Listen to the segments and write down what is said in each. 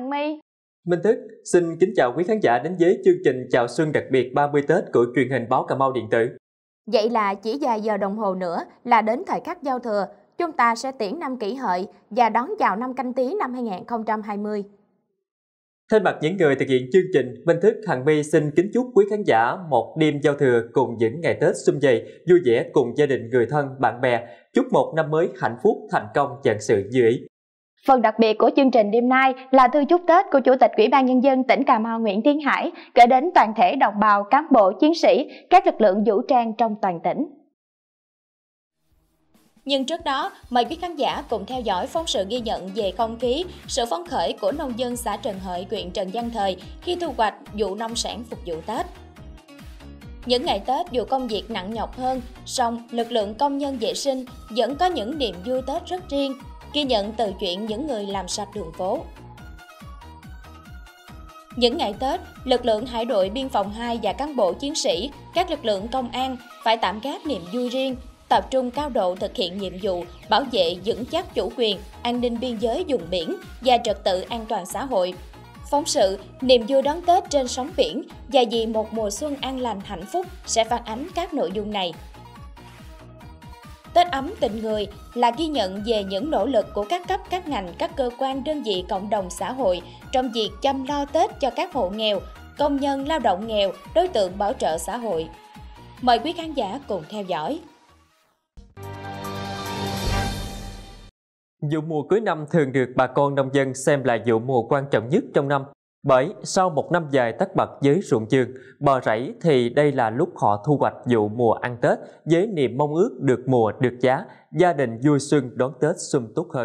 Hằng My. Minh Thức xin kính chào quý khán giả đến với chương trình chào xuân đặc biệt 30 Tết của truyền hình báo Cà Mau Điện tử. Vậy là chỉ vài giờ đồng hồ nữa là đến thời khắc giao thừa, chúng ta sẽ tiễn năm Kỷ Hợi và đón chào năm Canh Tý năm 2020. Thay mặt những người thực hiện chương trình, Minh Thức, Hằng My xin kính chúc quý khán giả một đêm giao thừa cùng những ngày Tết sum vầy, vui vẻ cùng gia đình, người thân, bạn bè. Chúc một năm mới hạnh phúc, thành công, vạn sự như ý. Phần đặc biệt của chương trình đêm nay là thư chúc Tết của Chủ tịch Ủy ban Nhân dân tỉnh Cà Mau Nguyễn Tiến Hải gửi đến toàn thể đồng bào, cán bộ, chiến sĩ, các lực lượng vũ trang trong toàn tỉnh. Nhưng trước đó, mời quý khán giả cùng theo dõi phóng sự ghi nhận về không khí, sự phấn khởi của nông dân xã Trần Hợi, huyện Trần Văn Thời khi thu hoạch vụ nông sản phục vụ Tết. Những ngày Tết dù công việc nặng nhọc hơn, song lực lượng công nhân vệ sinh vẫn có những niềm vui Tết rất riêng, ghi nhận từ chuyện những người làm sạch đường phố. Những ngày Tết, lực lượng Hải đội Biên phòng 2 và cán bộ chiến sĩ, các lực lượng công an phải tạm gác niềm vui riêng, tập trung cao độ thực hiện nhiệm vụ bảo vệ vững chắc chủ quyền, an ninh biên giới vùng biển và trật tự an toàn xã hội. Phóng sự Niềm vui đón Tết trên sóng biển và vì một mùa xuân an lành hạnh phúc sẽ phản ánh các nội dung này. Tết ấm tình người là ghi nhận về những nỗ lực của các cấp, các ngành, các cơ quan, đơn vị, cộng đồng xã hội trong việc chăm lo Tết cho các hộ nghèo, công nhân, lao động nghèo, đối tượng bảo trợ xã hội. Mời quý khán giả cùng theo dõi. Vụ mùa cuối năm thường được bà con nông dân xem là vụ mùa quan trọng nhất trong năm. Bởi sau một năm dài tất bật với ruộng vườn, bờ rẫy thì đây là lúc họ thu hoạch vụ mùa ăn Tết với niềm mong ước được mùa được giá, gia đình vui xuân đón Tết sum túc hơn.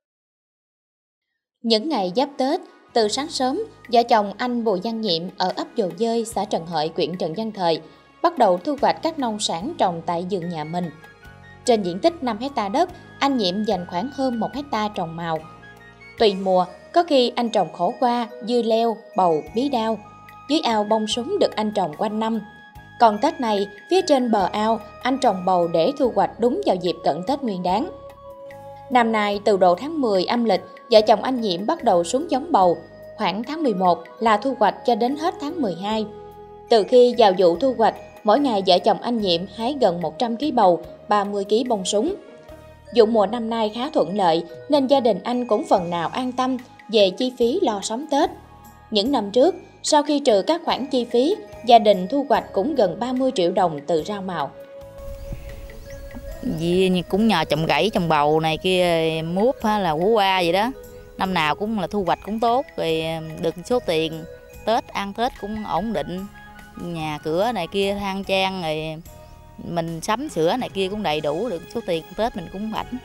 Những ngày giáp Tết, từ sáng sớm, vợ chồng anh Bùi Văn Nhiệm ở ấp Dồ Dơi, xã Trần Hợi, huyện Trần Văn Thời bắt đầu thu hoạch các nông sản trồng tại vườn nhà mình. Trên diện tích 5 hectare đất, anh Nhiệm dành khoảng hơn 1 hectare trồng màu. Tùy mùa, có khi anh trồng khổ qua, dưa leo, bầu, bí đao. Dưới ao bông súng được anh trồng quanh năm. Còn Tết này, phía trên bờ ao, anh trồng bầu để thu hoạch đúng vào dịp cận Tết Nguyên Đán. Năm nay, từ độ tháng 10 âm lịch, vợ chồng anh Nhiệm bắt đầu xuống giống bầu. Khoảng tháng 11 là thu hoạch cho đến hết tháng 12. Từ khi vào vụ thu hoạch, mỗi ngày vợ chồng anh Nhiệm hái gần 100 kg bầu, 30 kg bông súng. Vụ mùa năm nay khá thuận lợi nên gia đình anh cũng phần nào an tâm về chi phí lo sắm Tết. Những năm trước, sau khi trừ các khoản chi phí, gia đình thu hoạch cũng gần 30 triệu đồng từ rau màu. Vì cũng nhờ trồng gãy, trồng bầu này kia, mướp hay là củ qua vậy đó. Năm nào cũng là thu hoạch cũng tốt, rồi được số tiền Tết, ăn Tết cũng ổn định. Nhà cửa này kia khang trang, rồi mình sắm sửa này kia cũng đầy đủ, được số tiền Tết mình cũng rảnh.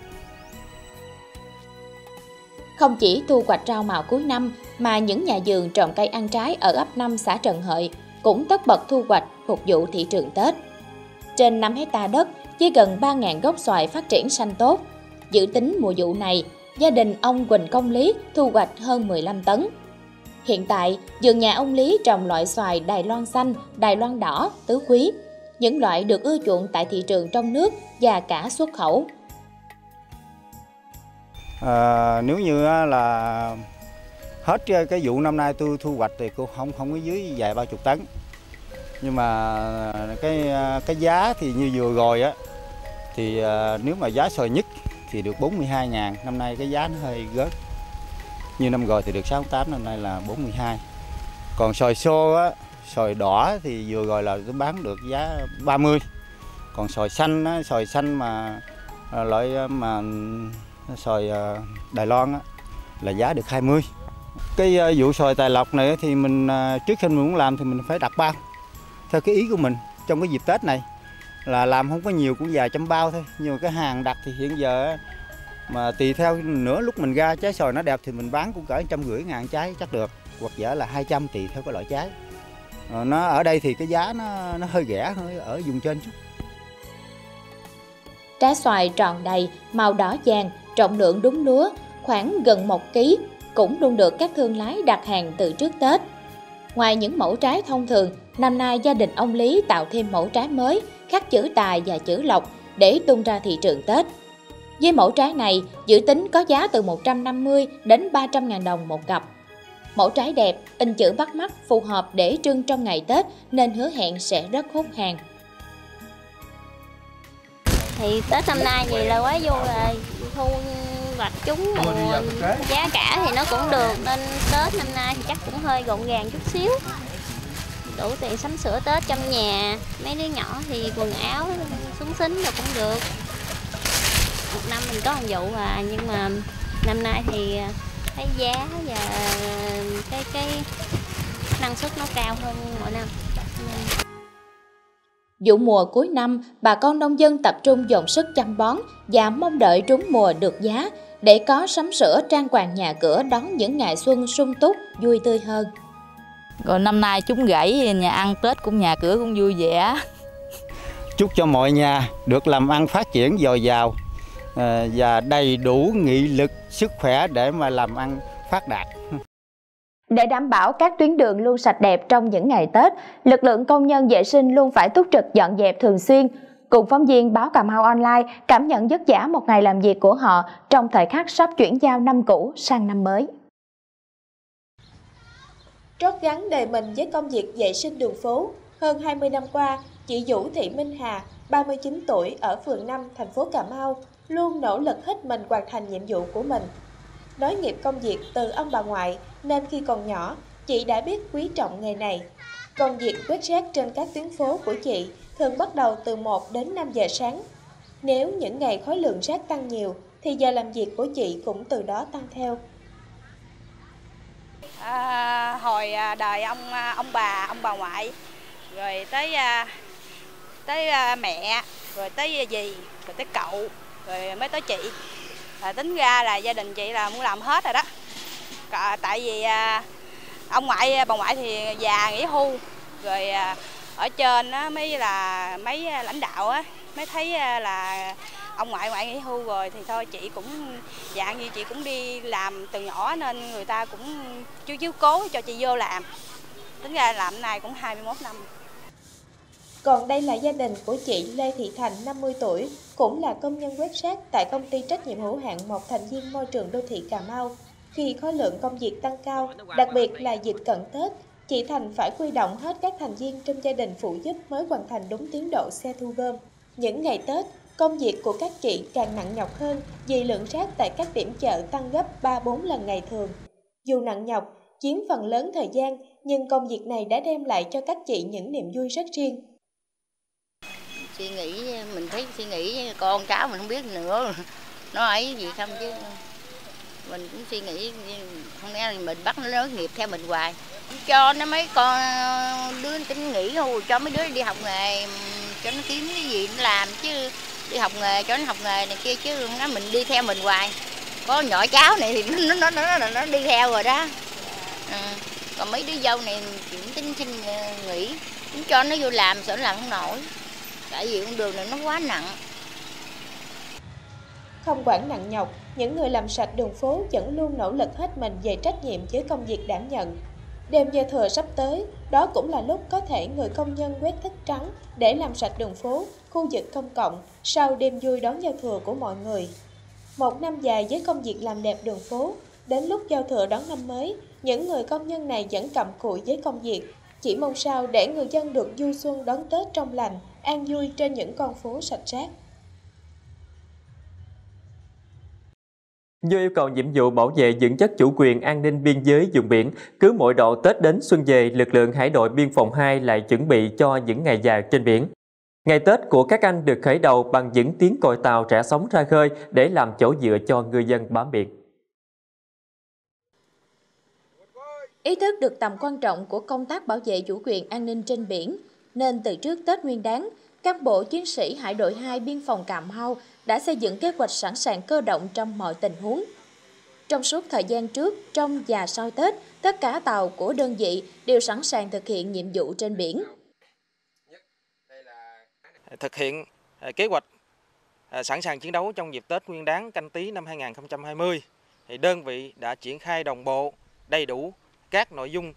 Không chỉ thu hoạch rau màu cuối năm mà những nhà vườn trồng cây ăn trái ở ấp 5 xã Trần Hợi cũng tất bật thu hoạch phục vụ thị trường Tết. Trên 5 hectare đất với gần 3.000 gốc xoài phát triển xanh tốt. Dự tính mùa vụ này, gia đình ông Quỳnh Công Lý thu hoạch hơn 15 tấn. Hiện tại, vườn nhà ông Lý trồng loại xoài Đài Loan xanh, Đài Loan đỏ, tứ quý. Những loại được ưa chuộng tại thị trường trong nước và cả xuất khẩu. Nếu như là hết cái vụ năm nay tôi thu hoạch thì cũng không có dưới vài 30 tấn. Nhưng mà cái giá thì như vừa rồi á thì nếu mà giá xoài nhất thì được 42.000, năm nay cái giá nó hơi rớt. Như năm rồi thì được 68, năm nay là 42. Còn xoài xô á, xoài đỏ thì vừa rồi là tôi bán được giá 30. Còn xoài xanh mà loại mà xoài Đài Loan á, là giá được 20. Cái vụ xoài Tài Lộc này thì mình trước khi mình muốn làm thì mình phải đặt bao. Theo cái ý của mình trong cái dịp Tết này là làm không có nhiều, cũng vài trăm bao thôi. Nhưng mà cái hàng đặt thì hiện giờ mà tùy theo nữa lúc mình ra trái xoài nó đẹp thì mình bán cũng cỡ 150.000 trái chắc được, hoặc giả là 200 tùy theo cái loại trái. Nó ở đây thì cái giá nó hơi rẻ hơn ở vùng trên chút. Trái xoài tròn đầy, màu đỏ vàng, trọng lượng đúng lúa, khoảng gần 1 kg, cũng luôn được các thương lái đặt hàng từ trước Tết. Ngoài những mẫu trái thông thường, năm nay gia đình ông Lý tạo thêm mẫu trái mới, khắc chữ Tài và chữ Lộc để tung ra thị trường Tết. Với mẫu trái này, dự tính có giá từ 150 đến 300.000 đồng một cặp. mẫu trái đẹp, in chữ bắt mắt, phù hợp để trưng trong ngày Tết nên hứa hẹn sẽ rất hút hàng. Thì Tết năm nay vậy là quá vui rồi, thu hoạch chúng giá cả thì nó cũng được nên Tết năm nay thì chắc cũng hơi gọn gàng chút xíu. Đủ tiền sắm sửa Tết trong nhà, mấy đứa nhỏ thì quần áo xúng xính rồi cũng được. Một năm mình có một vụ nhưng mà năm nay thì thấy giá và cái năng suất nó cao hơn mọi năm. Vụ mùa cuối năm, bà con nông dân tập trung dồn sức chăm bón và mong đợi trúng mùa được giá để có sắm sửa trang hoàng nhà cửa đón những ngày xuân sung túc, vui tươi hơn. Rồi năm nay chúng gãy, nhà ăn Tết cũng nhà cửa cũng vui vẻ. Chúc cho mọi nhà được làm ăn phát triển dồi dào và đầy đủ nghị lực, sức khỏe để mà làm ăn phát đạt. Để đảm bảo các tuyến đường luôn sạch đẹp trong những ngày Tết, lực lượng công nhân vệ sinh luôn phải túc trực dọn dẹp thường xuyên. Cùng phóng viên báo Cà Mau Online cảm nhận vất vả một ngày làm việc của họ trong thời khắc sắp chuyển giao năm cũ sang năm mới. Trót gắn đời mình với công việc vệ sinh đường phố, hơn 20 năm qua, chị Vũ Thị Minh Hà, 39 tuổi ở phường 5, thành phố Cà Mau, luôn nỗ lực hết mình hoàn thành nhiệm vụ của mình. Nối nghiệp công việc từ ông bà ngoại nên khi còn nhỏ, chị đã biết quý trọng nghề này. Công việc quét rác trên các tuyến phố của chị thường bắt đầu từ 1 đến 5 giờ sáng. Nếu những ngày khối lượng rác tăng nhiều, thì giờ làm việc của chị cũng từ đó tăng theo. Hồi đời ông bà ngoại, rồi tới mẹ, rồi tới dì, rồi tới cậu, rồi mới tới chị. Tính ra là gia đình chị là muốn làm hết rồi đó. Tại vì ông ngoại, bà ngoại thì già nghỉ hưu, rồi ở trên á, mấy lãnh đạo á, mới thấy là ông ngoại nghỉ hưu rồi thì thôi chị cũng dạng như chị cũng đi làm từ nhỏ nên người ta cũng chiếu cố cho chị vô làm. Tính ra làm này cũng 21 năm. Còn đây là gia đình của chị Lê Thị Thành, 50 tuổi, cũng là công nhân quét rác tại công ty trách nhiệm hữu hạn một thành viên môi trường đô thị Cà Mau. Khi khối lượng công việc tăng cao, đặc biệt là dịp cận Tết, chị Thành phải huy động hết các thành viên trong gia đình phụ giúp mới hoàn thành đúng tiến độ xe thu gom. Những ngày Tết, công việc của các chị càng nặng nhọc hơn vì lượng rác tại các điểm chợ tăng gấp 3-4 lần ngày thường. Dù nặng nhọc, chiếm phần lớn thời gian, nhưng công việc này đã đem lại cho các chị những niềm vui rất riêng. Suy nghĩ, mình thấy suy nghĩ con cháu mình không biết nữa, nó ấy gì không chứ. Mình cũng suy nghĩ, không lẽ mình bắt nó nối nghiệp theo mình hoài. Cho nó mấy con đứa tính nghỉ thôi, cho mấy đứa đi học nghề, cho nó kiếm cái gì nó làm chứ. Đi học nghề, cho nó học nghề này kia chứ nó mình đi theo mình hoài. Có nhỏ cháu này thì nó đi theo rồi đó. Còn mấy đứa dâu này cũng tính xin nghỉ, cũng cho nó vô làm, sợ nó làm không nổi. Tại vì con đường này nó quá nặng. Không quản nặng nhọc, những người làm sạch đường phố vẫn luôn nỗ lực hết mình về trách nhiệm với công việc đảm nhận. Đêm giao thừa sắp tới, đó cũng là lúc có thể người công nhân quét thức trắng để làm sạch đường phố, khu vực công cộng sau đêm vui đón giao thừa của mọi người. Một năm dài với công việc làm đẹp đường phố, đến lúc giao thừa đón năm mới, những người công nhân này vẫn cặm cụi với công việc, chỉ mong sao để người dân được vui xuân đón Tết trong lành, an vui trên những con phố sạch rác. Do yêu cầu nhiệm vụ bảo vệ vững chắc chủ quyền an ninh biên giới vùng biển, cứ mỗi độ Tết đến xuân về, lực lượng Hải đội Biên phòng 2 lại chuẩn bị cho những ngày dài trên biển. Ngày Tết của các anh được khởi đầu bằng những tiếng còi tàu rẽ sóng ra khơi để làm chỗ dựa cho ngư dân bám biển. Ý thức được tầm quan trọng của công tác bảo vệ chủ quyền an ninh trên biển, nên từ trước Tết Nguyên đán, các bộ chiến sĩ Hải đội 2 Biên phòng Cà Mau đã xây dựng kế hoạch sẵn sàng cơ động trong mọi tình huống. Trong suốt thời gian trước, trong và sau Tết, tất cả tàu của đơn vị đều sẵn sàng thực hiện nhiệm vụ trên biển. Thực hiện kế hoạch sẵn sàng chiến đấu trong dịp Tết Nguyên đán Canh Tý năm 2020, thì đơn vị đã triển khai đồng bộ, đầy đủ các nội dung.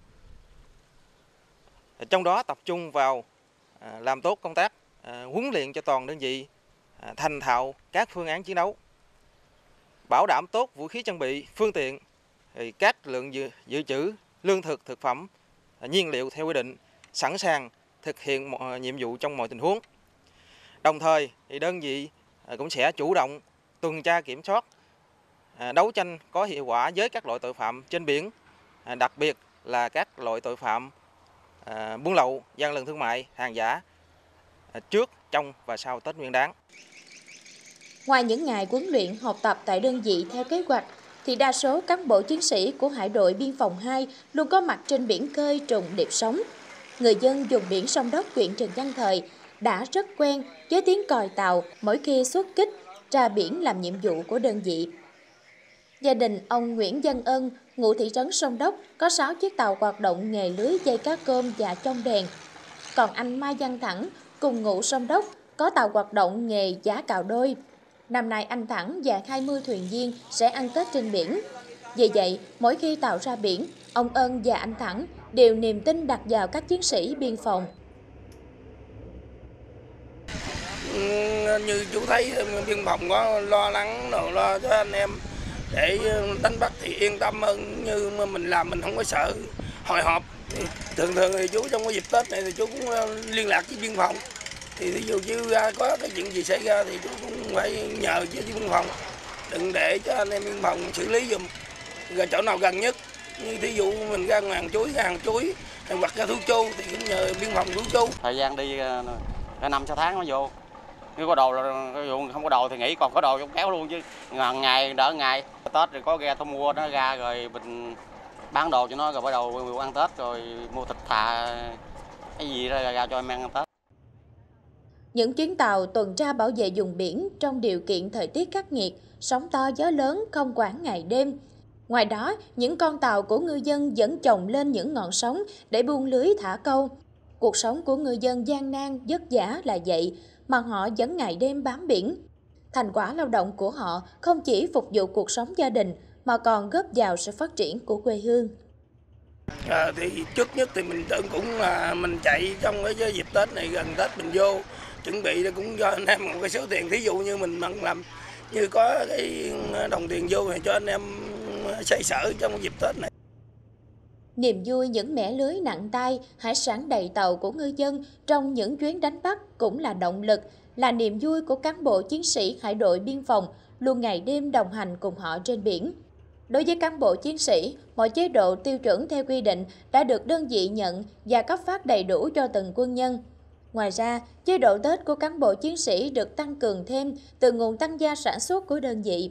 Trong đó tập trung vào làm tốt công tác huấn luyện cho toàn đơn vị thành thạo các phương án chiến đấu, bảo đảm tốt vũ khí trang bị, phương tiện, các lượng dự trữ lương thực, thực phẩm, nhiên liệu theo quy định, sẵn sàng thực hiện nhiệm vụ trong mọi tình huống. Đồng thời thì đơn vị cũng sẽ chủ động tuần tra kiểm soát, đấu tranh có hiệu quả với các loại tội phạm trên biển, đặc biệt là các loại tội phạm buôn lậu, gian lận thương mại, hàng giả trước, trong và sau Tết Nguyên đán. Ngoài những ngày huấn luyện học tập tại đơn vị theo kế hoạch, thì đa số cán bộ chiến sĩ của Hải đội Biên phòng 2 luôn có mặt trên biển khơi trùng điệp sống. Người dân vùng biển Sông Đốc, huyện Trần Văn Thời đã rất quen với tiếng còi tàu mỗi khi xuất kích ra biển làm nhiệm vụ của đơn vị. Gia đình ông Nguyễn Văn Ân, ngụ thị trấn Sông Đốc, có 6 chiếc tàu hoạt động nghề lưới dây cá cơm và chông đèn. Còn anh Mai Văn Thẳng, cùng ngụ Sông Đốc, có tàu hoạt động nghề giá cào đôi. Năm nay anh Thẳng và 20 thuyền viên sẽ ăn Tết trên biển. Vì vậy, mỗi khi tàu ra biển, ông Ân và anh Thẳng đều niềm tin đặt vào các chiến sĩ biên phòng. Như chú thấy biên phòng có lo lắng, lo cho anh em để đánh bắt thì yên tâm hơn, như mình làm mình không có sợ hồi hộp. Thường thì chú trong cái dịp Tết này thì chú cũng liên lạc với biên phòng. Thì ví dụ như có cái chuyện gì xảy ra thì chú cũng phải nhờ với biên phòng, đừng để cho anh em biên phòng xử lý giùm. Rồi chỗ nào gần nhất, như thí dụ mình ra hàng chuối hoặc ra Thú Chu thì cũng nhờ biên phòng Thú Chu. Thời gian đi cả 5-6 tháng nó vô. Nếu có đồ là không có đồ thì nghỉ, còn có đồ cũng kéo luôn chứ. Ngày đỡ ngày. Tết rồi có ghe thu mua nó ra rồi mình bán đồ cho nó, rồi bắt đầu ăn Tết rồi mua thịt thà cái gì ra cho em ăn Tết. Những chuyến tàu tuần tra bảo vệ vùng biển trong điều kiện thời tiết khắc nghiệt, sóng to gió lớn không quản ngày đêm. Ngoài đó, những con tàu của ngư dân vẫn chồng lên những ngọn sóng để buông lưới thả câu. Cuộc sống của ngư dân gian nan, vất vả là vậy, mà họ vẫn ngày đêm bám biển. Thành quả lao động của họ không chỉ phục vụ cuộc sống gia đình, mà còn góp vào sự phát triển của quê hương. Thì trước nhất thì mình cũng là mình chạy trong cái dịp Tết này, gần Tết mình vô chuẩn bị cũng cho anh em một cái số tiền, thí dụ như mình làm như có cái đồng tiền vô thì cho anh em xoay sở trong dịp Tết này. Niềm vui những mẻ lưới nặng tay, hải sản đầy tàu của ngư dân trong những chuyến đánh bắt cũng là động lực, là niềm vui của cán bộ chiến sĩ Hải đội Biên phòng luôn ngày đêm đồng hành cùng họ trên biển. Đối với cán bộ chiến sĩ, mọi chế độ tiêu chuẩn theo quy định đã được đơn vị nhận và cấp phát đầy đủ cho từng quân nhân. Ngoài ra, chế độ Tết của cán bộ chiến sĩ được tăng cường thêm từ nguồn tăng gia sản xuất của đơn vị.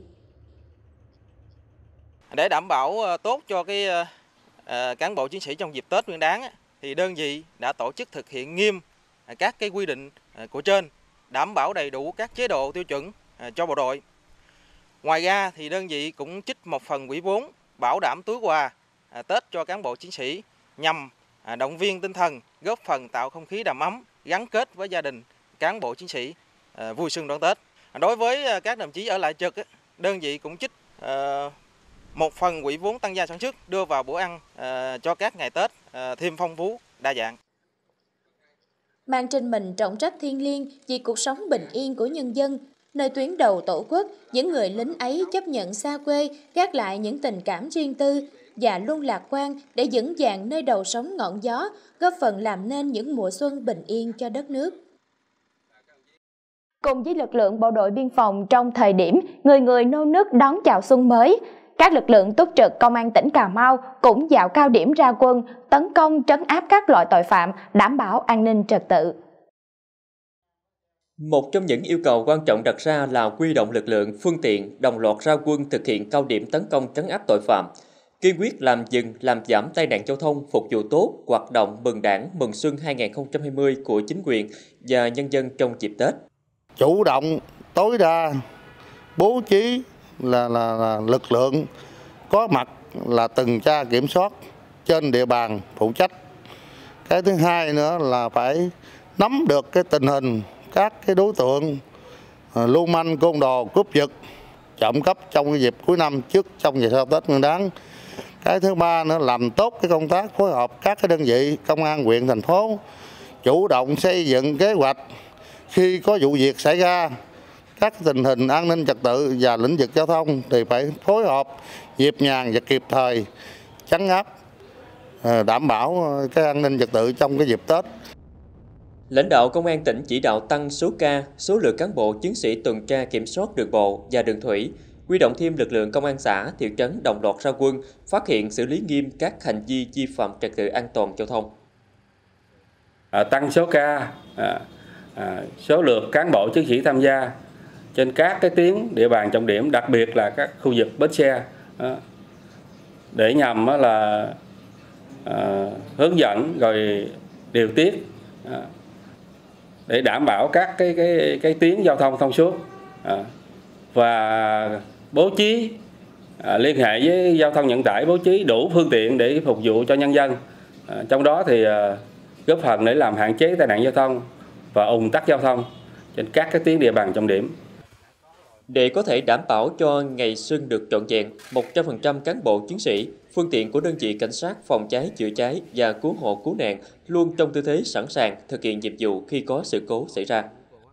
Để đảm bảo tốt cho cán bộ chiến sĩ trong dịp Tết Nguyên đán, thì đơn vị đã tổ chức thực hiện nghiêm các cái quy định của trên, đảm bảo đầy đủ các chế độ tiêu chuẩn cho bộ đội. Ngoài ra thì đơn vị cũng trích một phần quỹ vốn bảo đảm túi quà Tết cho cán bộ chiến sĩ nhằm động viên tinh thần, góp phần tạo không khí đầm ấm, gắn kết với gia đình cán bộ chiến sĩ vui xuân đón Tết. Đối với các đồng chí ở lại trực, đơn vị cũng trích một phần quỹ vốn tăng gia sản xuất đưa vào bữa ăn cho các ngày Tết thêm phong phú, đa dạng. Mang trên mình trọng trách thiêng liêng vì cuộc sống bình yên của nhân dân, nơi tuyến đầu Tổ quốc, những người lính ấy chấp nhận xa quê, gác lại những tình cảm riêng tư và luôn lạc quan để vững vàng nơi đầu sóng ngọn gió, góp phần làm nên những mùa xuân bình yên cho đất nước. Cùng với lực lượng bộ đội biên phòng trong thời điểm người nô nức đón chào xuân mới, các lực lượng túc trực công an tỉnh Cà Mau cũng dạo cao điểm ra quân, tấn công trấn áp các loại tội phạm, đảm bảo an ninh trật tự. Một trong những yêu cầu quan trọng đặt ra là huy động lực lượng, phương tiện đồng loạt ra quân thực hiện cao điểm tấn công trấn áp tội phạm, kiên quyết làm dừng, làm giảm tai nạn giao thông, phục vụ tốt hoạt động mừng Đảng, mừng Xuân 2020 của chính quyền và nhân dân trong dịp Tết. Chủ động tối đa bố trí là lực lượng có mặt là tuần tra kiểm soát trên địa bàn phụ trách. Cái thứ hai nữa là phải nắm được cái tình hình các cái đối tượng lưu manh, côn đồ, cướp giật, trộm cắp trong cái dịp cuối năm trước, trong và sau Tết Nguyên đán. Cái thứ ba nữa làm tốt cái công tác phối hợp các cái đơn vị công an huyện, thành phố, chủ động xây dựng kế hoạch khi có vụ việc xảy ra, các tình hình an ninh trật tự và lĩnh vực giao thông thì phải phối hợp nhịp nhàng và kịp thời trấn áp đảm bảo cái an ninh trật tự trong cái dịp Tết. Lãnh đạo Công an tỉnh chỉ đạo tăng số ca, số lượng cán bộ chiến sĩ tuần tra kiểm soát đường bộ và đường thủy, huy động thêm lực lượng công an xã, thị trấn đồng loạt ra quân, phát hiện xử lý nghiêm các hành vi vi phạm trật tự an toàn giao thông. Tăng số ca, số lượt cán bộ chiến sĩ tham gia trên các cái tuyến địa bàn trọng điểm, đặc biệt là các khu vực bến xe, để nhằm là hướng dẫn rồi điều tiết để đảm bảo các cái tuyến giao thông thông suốt, và bố trí liên hệ với giao thông vận tải, bố trí đủ phương tiện để phục vụ cho nhân dân. Trong đó thì góp phần để làm hạn chế tai nạn giao thông và ùn tắc giao thông trên các cái tuyến địa bàn trọng điểm. Để có thể đảm bảo cho ngày xuân được trọn vẹn, 100% cán bộ chiến sĩ, phương tiện của đơn vị cảnh sát phòng cháy chữa cháy và cứu hộ cứu nạn luôn trong tư thế sẵn sàng thực hiện nhiệm vụ khi có sự cố xảy ra.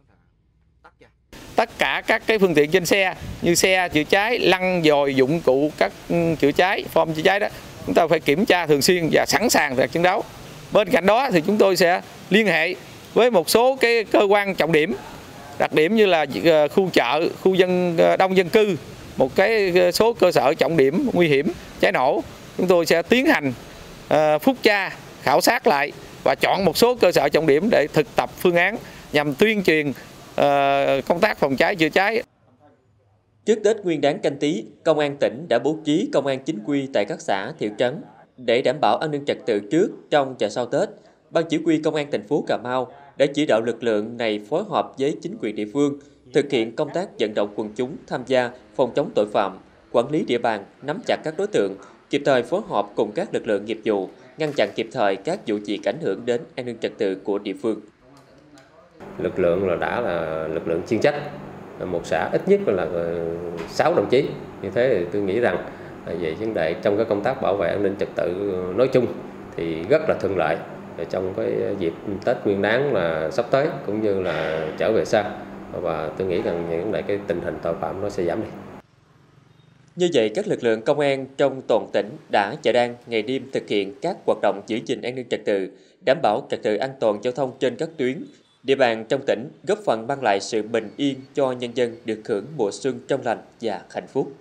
Tất cả các cái phương tiện trên xe như xe chữa cháy, lăn dồi, dụng cụ các chữa cháy, form chữa cháy đó, chúng ta phải kiểm tra thường xuyên và sẵn sàng để chiến đấu. Bên cạnh đó thì chúng tôi sẽ liên hệ với một số cái cơ quan trọng điểm, đặc điểm như là khu chợ, khu đông dân cư, một cái số cơ sở trọng điểm nguy hiểm cháy nổ. Chúng tôi sẽ tiến hành phúc tra, khảo sát lại và chọn một số cơ sở trọng điểm để thực tập phương án nhằm tuyên truyền công tác phòng cháy chữa cháy. Trước Tết Nguyên đán Canh Tý, Công an tỉnh đã bố trí công an chính quy tại các xã, thị trấn để đảm bảo an ninh trật tự trước, trong và sau Tết. Ban chỉ huy Công an thành phố Cà Mau đã chỉ đạo lực lượng này phối hợp với chính quyền địa phương thực hiện công tác vận động quần chúng tham gia phòng chống tội phạm, quản lý địa bàn, nắm chặt các đối tượng, kịp thời phối hợp cùng các lực lượng nghiệp vụ, ngăn chặn kịp thời các vụ việc ảnh hưởng đến an ninh trật tự của địa phương. Lực lượng đã là lực lượng chuyên trách, một xã ít nhất là 6 đồng chí. Như thế thì tôi nghĩ rằng về vấn đề trong cái công tác bảo vệ an ninh trật tự nói chung thì rất là thuận lợi trong cái dịp Tết Nguyên đán là sắp tới cũng như là trở về sau, và tôi nghĩ rằng những cái tình hình tội phạm nó sẽ giảm đi. Như vậy, các lực lượng công an trong toàn tỉnh đã và đang ngày đêm thực hiện các hoạt động giữ gìn an ninh trật tự, đảm bảo trật tự an toàn giao thông trên các tuyến địa bàn trong tỉnh, góp phần mang lại sự bình yên cho nhân dân được hưởng mùa xuân trong lành và hạnh phúc.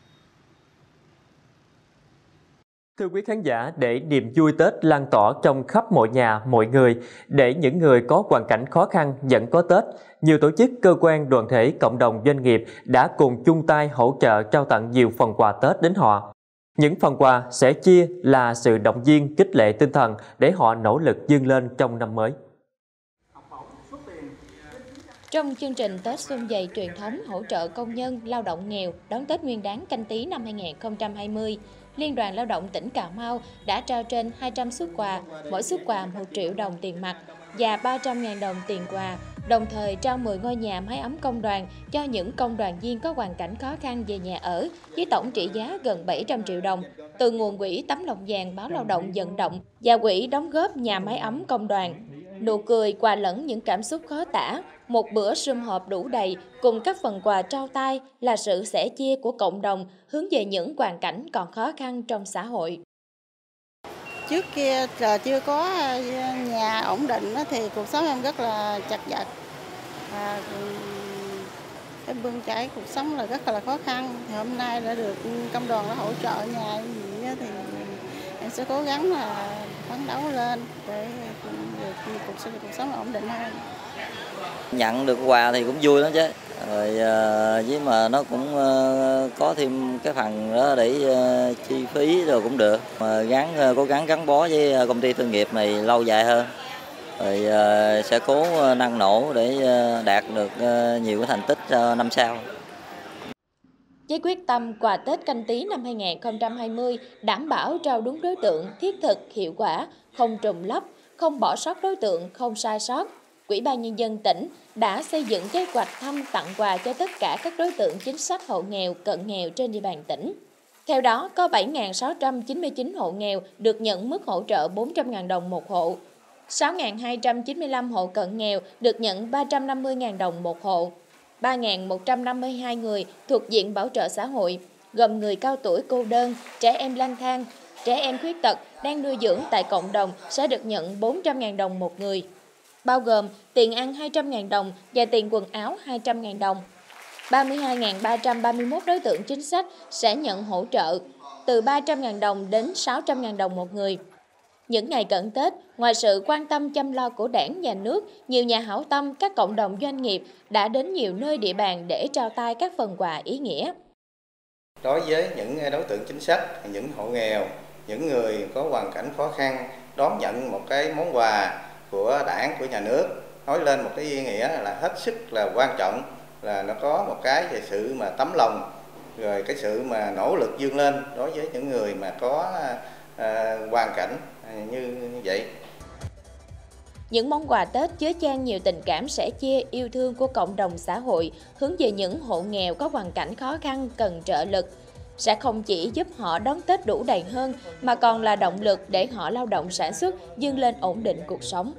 Thưa quý khán giả, để niềm vui Tết lan tỏa trong khắp mọi nhà, mọi người, để những người có hoàn cảnh khó khăn vẫn có Tết, nhiều tổ chức, cơ quan, đoàn thể, cộng đồng, doanh nghiệp đã cùng chung tay hỗ trợ trao tặng nhiều phần quà Tết đến họ. Những phần quà sẽ chia là sự động viên, khích lệ tinh thần để họ nỗ lực vươn lên trong năm mới. Trong chương trình Tết Xuân Vầy truyền thống hỗ trợ công nhân lao động nghèo đón Tết Nguyên đán Canh Tý năm 2020, Liên đoàn Lao động tỉnh Cà Mau đã trao trên 200 suất quà, mỗi suất quà 1 triệu đồng tiền mặt và 300.000 đồng tiền quà, đồng thời trao 10 ngôi nhà mái ấm công đoàn cho những công đoàn viên có hoàn cảnh khó khăn về nhà ở với tổng trị giá gần 700 triệu đồng từ nguồn quỹ Tấm Lòng Vàng Báo Lao động vận động và quỹ đóng góp nhà mái ấm công đoàn. Nụ cười quà lẫn những cảm xúc khó tả, một bữa sum họp đủ đầy cùng các phần quà trao tay là sự sẻ chia của cộng đồng hướng về những hoàn cảnh còn khó khăn trong xã hội. Trước kia chưa có nhà ổn định thì cuộc sống em rất là chật vật. Cái bươn chải cuộc sống là rất là khó khăn. Thì hôm nay đã được công đoàn đã hỗ trợ nhà gì thì em sẽ cố gắng là phấn đấu lên để được cuộc sống ổn định hơn. Nhận được quà thì cũng vui lắm chứ. Rồi với mà nó cũng có thêm cái phần đó để chi phí rồi cũng được. Mà cố gắng gắn bó với công ty thương nghiệp này lâu dài hơn. Rồi sẽ cố năng nổ để đạt được nhiều cái thành tích năm sau. Với quyết tâm quà Tết Canh Tý năm 2020 đảm bảo trao đúng đối tượng, thiết thực, hiệu quả, không trùng lắp, không bỏ sót đối tượng, không sai sót, Ủy ban Nhân dân tỉnh đã xây dựng kế hoạch thăm tặng quà cho tất cả các đối tượng chính sách hộ nghèo, cận nghèo trên địa bàn tỉnh. Theo đó, có 7.699 hộ nghèo được nhận mức hỗ trợ 400.000 đồng một hộ, 6.295 hộ cận nghèo được nhận 350.000 đồng một hộ, 3.152 người thuộc diện bảo trợ xã hội, gồm người cao tuổi cô đơn, trẻ em lang thang, trẻ em khuyết tật đang nuôi dưỡng tại cộng đồng sẽ được nhận 400.000 đồng một người, bao gồm tiền ăn 200.000 đồng và tiền quần áo 200.000 đồng. 32.331 đối tượng chính sách sẽ nhận hỗ trợ từ 300.000 đồng đến 600.000 đồng một người. Những ngày cận Tết, ngoài sự quan tâm chăm lo của Đảng, Nhà nước, nhiều nhà hảo tâm, các cộng đồng doanh nghiệp đã đến nhiều nơi địa bàn để trao tay các phần quà ý nghĩa. Đối với những đối tượng chính sách, những hộ nghèo, những người có hoàn cảnh khó khăn đón nhận một cái món quà của Đảng, của Nhà nước, nói lên một cái ý nghĩa là hết sức là quan trọng, là nó có một cái về sự mà tấm lòng, rồi cái sự mà nỗ lực vươn lên đối với những người mà có hoàn cảnh như vậy. Những món quà Tết chứa chan nhiều tình cảm sẻ chia, yêu thương của cộng đồng xã hội hướng về những hộ nghèo có hoàn cảnh khó khăn cần trợ lực, sẽ không chỉ giúp họ đón Tết đủ đầy hơn mà còn là động lực để họ lao động sản xuất, vươn lên ổn định cuộc sống.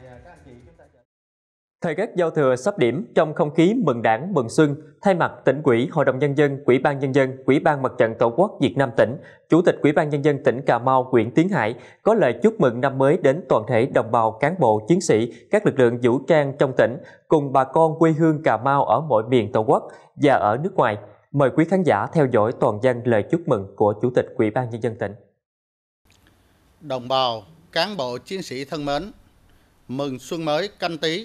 Thời khắc giao thừa sắp điểm, trong không khí mừng Đảng, mừng xuân, thay mặt Tỉnh ủy, Hội đồng Nhân dân, Ủy ban Nhân dân, Ủy ban Mặt trận Tổ quốc Việt Nam tỉnh, Chủ tịch Ủy ban Nhân dân tỉnh Cà Mau Nguyễn Tiến Hải có lời chúc mừng năm mới đến toàn thể đồng bào, cán bộ, chiến sĩ, các lực lượng vũ trang trong tỉnh, cùng bà con quê hương Cà Mau ở mọi miền Tổ quốc và ở nước ngoài. Mời quý khán giả theo dõi toàn văn lời chúc mừng của Chủ tịch Ủy ban Nhân dân tỉnh. Đồng bào, cán bộ, chiến sĩ thân mến, mừng xuân mới Canh Tý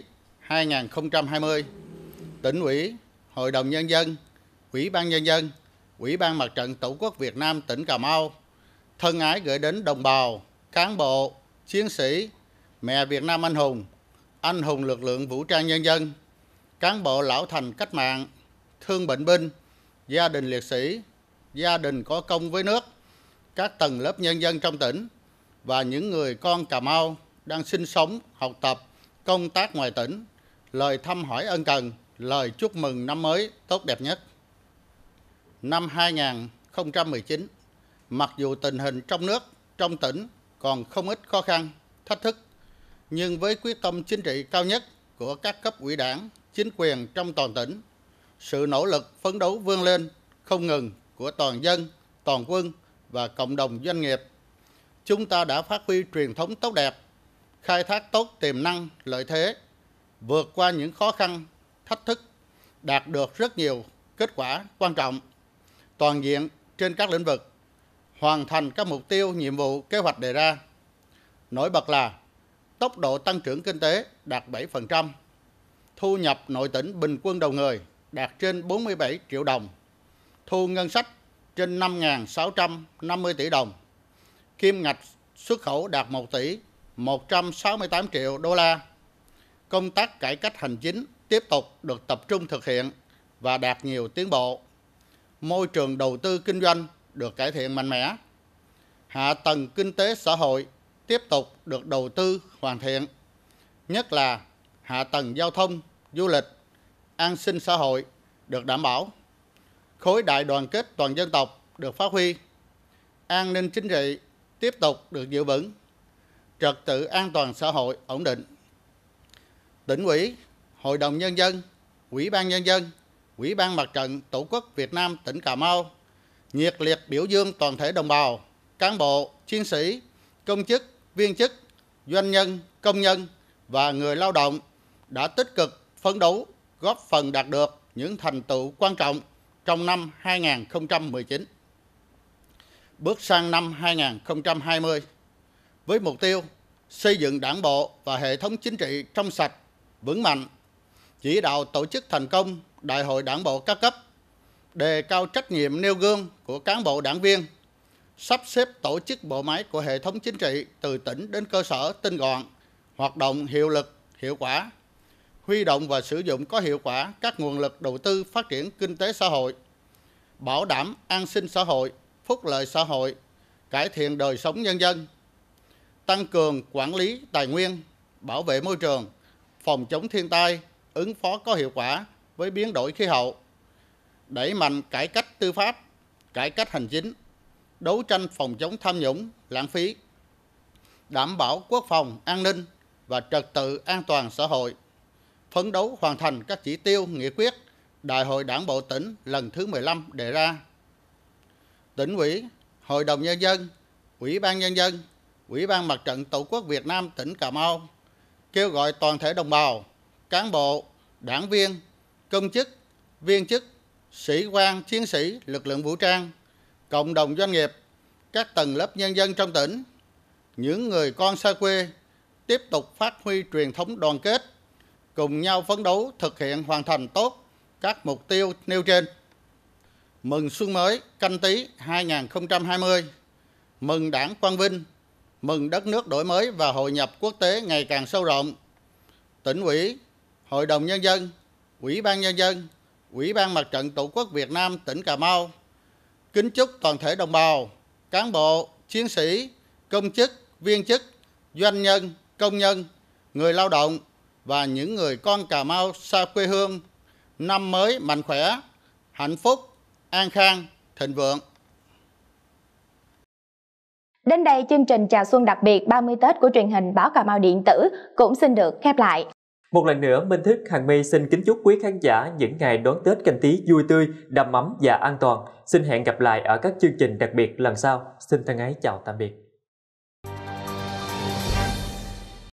2020, Tỉnh ủy, Hội đồng Nhân dân, Ủy ban Nhân dân, Ủy ban Mặt trận Tổ quốc Việt Nam tỉnh Cà Mau thân ái gửi đến đồng bào, cán bộ, chiến sĩ, mẹ Việt Nam anh hùng lực lượng vũ trang nhân dân, cán bộ lão thành cách mạng, thương bệnh binh, gia đình liệt sĩ, gia đình có công với nước, các tầng lớp nhân dân trong tỉnh và những người con Cà Mau đang sinh sống, học tập, công tác ngoài tỉnh, lời thăm hỏi ân cần, lời chúc mừng năm mới tốt đẹp nhất. Năm 2019, mặc dù tình hình trong nước, trong tỉnh còn không ít khó khăn, thách thức, nhưng với quyết tâm chính trị cao nhất của các cấp ủy Đảng, chính quyền trong toàn tỉnh, sự nỗ lực phấn đấu vươn lên không ngừng của toàn dân, toàn quân và cộng đồng doanh nghiệp, chúng ta đã phát huy truyền thống tốt đẹp, khai thác tốt tiềm năng, lợi thế, vượt qua những khó khăn, thách thức, đạt được rất nhiều kết quả quan trọng, toàn diện trên các lĩnh vực, hoàn thành các mục tiêu, nhiệm vụ, kế hoạch đề ra. Nổi bật là tốc độ tăng trưởng kinh tế đạt 7%, thu nhập nội tỉnh bình quân đầu người đạt trên 47 triệu đồng, thu ngân sách trên 5.650 tỷ đồng, kim ngạch xuất khẩu đạt 1 tỷ 168 triệu đô la. Công tác cải cách hành chính tiếp tục được tập trung thực hiện và đạt nhiều tiến bộ. Môi trường đầu tư kinh doanh được cải thiện mạnh mẽ. Hạ tầng kinh tế xã hội tiếp tục được đầu tư hoàn thiện, nhất là hạ tầng giao thông, du lịch, an sinh xã hội được đảm bảo. Khối đại đoàn kết toàn dân tộc được phát huy. An ninh chính trị tiếp tục được giữ vững. Trật tự an toàn xã hội ổn định. Tỉnh ủy, Hội đồng Nhân dân, Ủy ban Nhân dân, Ủy ban Mặt trận Tổ quốc Việt Nam tỉnh Cà Mau nhiệt liệt biểu dương toàn thể đồng bào, cán bộ, chiến sĩ, công chức, viên chức, doanh nhân, công nhân và người lao động đã tích cực phấn đấu góp phần đạt được những thành tựu quan trọng trong năm 2019. Bước sang năm 2020 với mục tiêu xây dựng đảng bộ và hệ thống chính trị trong sạch, vững mạnh, chỉ đạo tổ chức thành công Đại hội Đảng bộ các cấp, đề cao trách nhiệm nêu gương của cán bộ đảng viên, sắp xếp tổ chức bộ máy của hệ thống chính trị từ tỉnh đến cơ sở tinh gọn, hoạt động hiệu lực, hiệu quả, huy động và sử dụng có hiệu quả các nguồn lực đầu tư phát triển kinh tế xã hội, bảo đảm an sinh xã hội, phúc lợi xã hội, cải thiện đời sống nhân dân, tăng cường quản lý tài nguyên, bảo vệ môi trường, phòng chống thiên tai, ứng phó có hiệu quả với biến đổi khí hậu, đẩy mạnh cải cách tư pháp, cải cách hành chính, đấu tranh phòng chống tham nhũng, lãng phí, đảm bảo quốc phòng, an ninh và trật tự an toàn xã hội, phấn đấu hoàn thành các chỉ tiêu nghị quyết Đại hội Đảng bộ tỉnh lần thứ 15 đề ra. Tỉnh ủy, Hội đồng Nhân dân, Ủy ban Nhân dân, Ủy ban Mặt trận Tổ quốc Việt Nam tỉnh Cà Mau kêu gọi toàn thể đồng bào, cán bộ, đảng viên, công chức, viên chức, sĩ quan, chiến sĩ, lực lượng vũ trang, cộng đồng doanh nghiệp, các tầng lớp nhân dân trong tỉnh, những người con xa quê tiếp tục phát huy truyền thống đoàn kết, cùng nhau phấn đấu thực hiện hoàn thành tốt các mục tiêu nêu trên. Mừng xuân mới Canh Tý 2020, mừng Đảng quang vinh, mừng đất nước đổi mới và hội nhập quốc tế ngày càng sâu rộng. Tỉnh ủy, Hội đồng Nhân dân, Ủy ban Nhân dân, Ủy ban Mặt trận Tổ quốc Việt Nam tỉnh Cà Mau kính chúc toàn thể đồng bào, cán bộ, chiến sĩ, công chức, viên chức, doanh nhân, công nhân, người lao động và những người con Cà Mau xa quê hương năm mới mạnh khỏe, hạnh phúc, an khang, thịnh vượng. Đến đây, chương trình chào xuân đặc biệt 30 Tết của truyền hình Báo Cà Mau Điện tử cũng xin được khép lại. Một lần nữa, Minh Thức, Hằng My xin kính chúc quý khán giả những ngày đón Tết Canh Tý vui tươi, đầm ấm và an toàn. Xin hẹn gặp lại ở các chương trình đặc biệt lần sau. Xin thân ái chào tạm biệt.